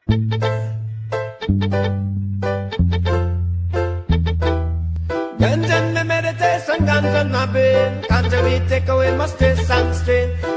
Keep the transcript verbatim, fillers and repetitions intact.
Ganja and my meditation, ganja and my brain. Ganja we take away my stress and strain.